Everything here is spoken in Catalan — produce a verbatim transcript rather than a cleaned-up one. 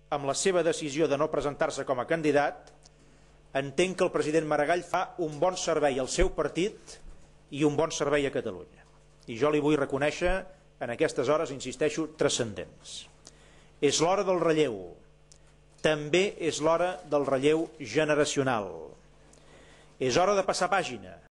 amb la seva decisió de no presentar-se com a candidat, entenc que el president Maragall fa un bon servei al seu partit i un bon servei a Catalunya. I jo li vull reconèixer en aquestes hores, insisteixo, transcendents. És l'hora del relleu. També és l'hora del relleu generacional. És hora de passar pàgina.